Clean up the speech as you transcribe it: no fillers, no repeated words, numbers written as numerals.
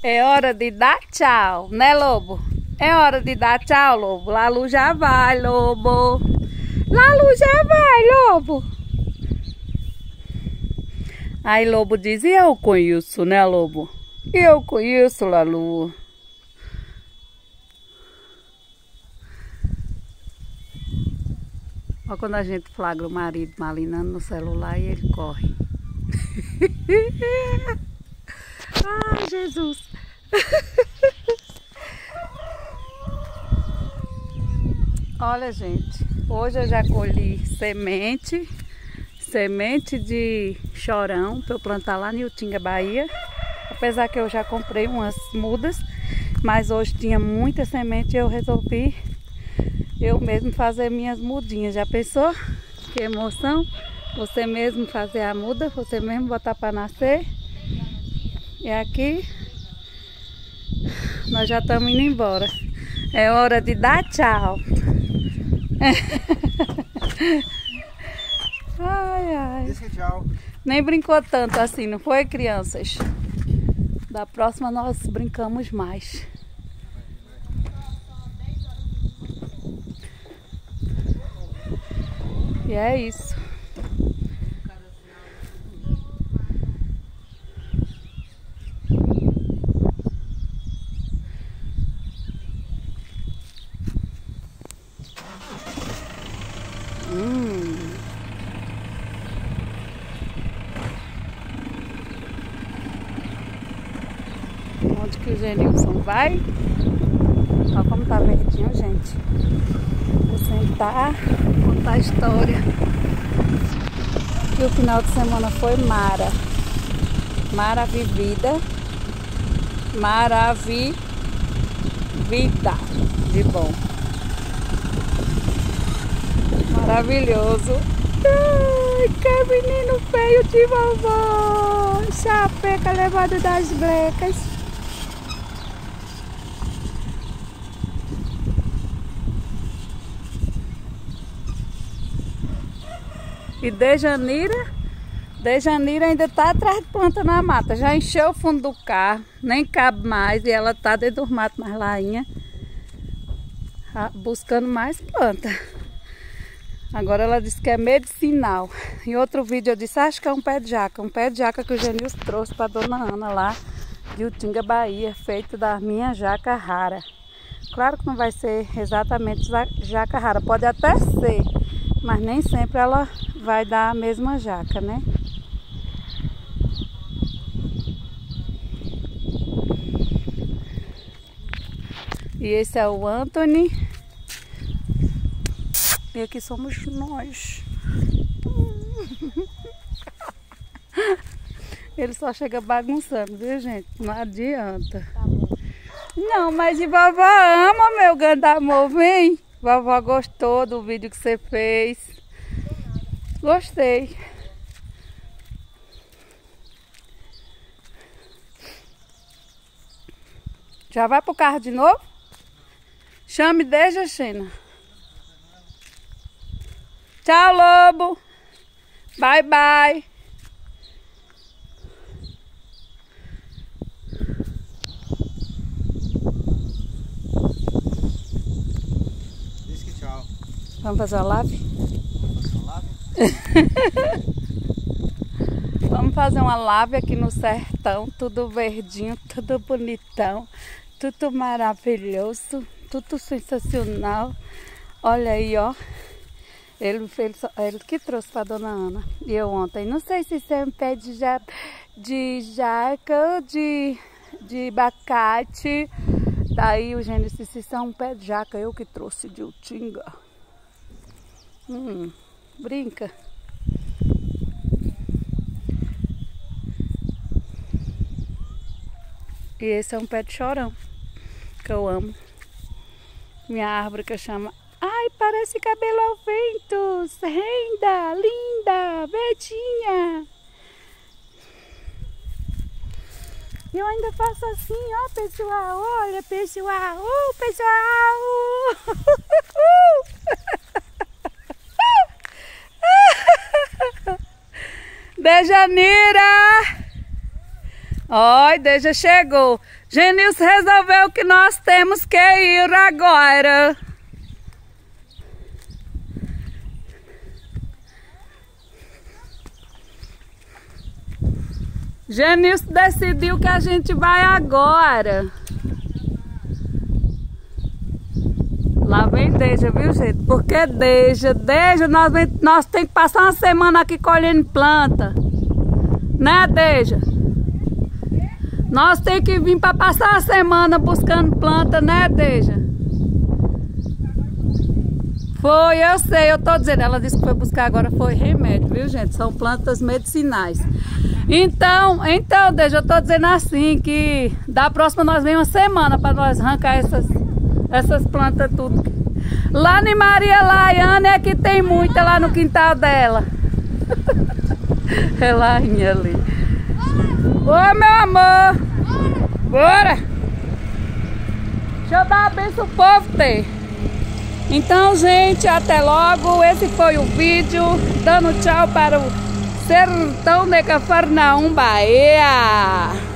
É hora de dar tchau, né, lobo? É hora de dar tchau, lobo. Lalu já vai, lobo. Lalu já vai, lobo. Aí, lobo diz, e eu conheço, né, lobo? Eu conheço, Lalu. Olha quando a gente flagra o marido malinando no celular e ele corre. Ai, Jesus. Olha, gente, hoje eu já colhi semente de chorão para eu plantar lá em Utinga, Bahia. Apesar que eu já comprei umas mudas, mas hoje tinha muita semente e eu resolvi eu mesmo fazer minhas mudinhas. Já pensou? Que emoção! Você mesmo fazer a muda, você mesmo botar para nascer. E aqui nós já estamos indo embora. É hora de dar tchau. Ai, ai. Esse é tchau. Nem brincou tanto assim, não foi, crianças? Da próxima nós brincamos mais. E é isso. Onde que o Genilson vai? Olha como tá verdinho, gente. Vou sentar, contar a história. E o final de semana foi mara. Mara vivida. Maravivida de bom. Maravilhoso. Ai, que menino feio de vovó. Chapeca levado das blecas. E Dejanira ainda tá atrás de planta na mata. Já encheu o fundo do carro, nem cabe mais. E ela tá dentro do mato mais lainha, buscando mais planta. Agora ela disse que é medicinal. Em outro vídeo eu disse, acho que é um pé de jaca que o Genilson trouxe para dona Ana lá de Utinga, Bahia, feito da minha jaca rara. Claro que não vai ser exatamente jaca rara, pode até ser, mas nem sempre ela vai dar a mesma jaca, né? E esse é o Anthony. E aqui somos nós. Ele só chega bagunçando, viu, gente? Não adianta. Tá bom. Não, mas e vovó ama, meu grande amor, vem. Vovó gostou do vídeo que você fez. Gostei. Já vai pro carro de novo? Chame desde China. Tchau, lobo. Bye, bye. Diz que tchau. Vamos fazer uma live? Uma live? Vamos fazer uma live aqui no sertão, tudo verdinho, tudo bonitão, tudo maravilhoso, tudo sensacional. Olha aí, ó. Ele que trouxe para dona Ana. E eu ontem, não sei se isso é um pé de jaca, de abacate. Daí o Gênesis disse, isso é um pé de jaca, eu que trouxe de Utinga. Brinca. E esse é um pé de chorão, que eu amo. Minha árvore que chama... Ai, parece cabelo ao vento. Renda, linda, verdinha. Eu ainda faço assim, ó, pessoal. Olha, pessoal. Pessoal. Dejanira. Oi, Deja chegou. Genilson resolveu que nós temos que ir agora. Genilson decidiu que a gente vai agora. Lá vem Deja, viu, gente? Porque Deja, nós temos que passar uma semana aqui colhendo planta. Né, Deja? Nós temos que vir para passar a semana buscando planta, né, Deja? Foi, eu sei, eu tô dizendo. Ela disse que foi buscar agora, foi remédio, viu, gente? São plantas medicinais. Então, Deja, eu tô dizendo assim, que da próxima nós vem uma semana para nós arrancar essas plantas tudo. Lá em Maria Laiane é que tem muita lá no quintal dela. É lá ali. Oi, meu amor. Bora. Deixa eu dar a benção pro povo ter. Então, gente, até logo. Esse foi o vídeo. Dando tchau para o Sertão de Cafarnaum, Bahia.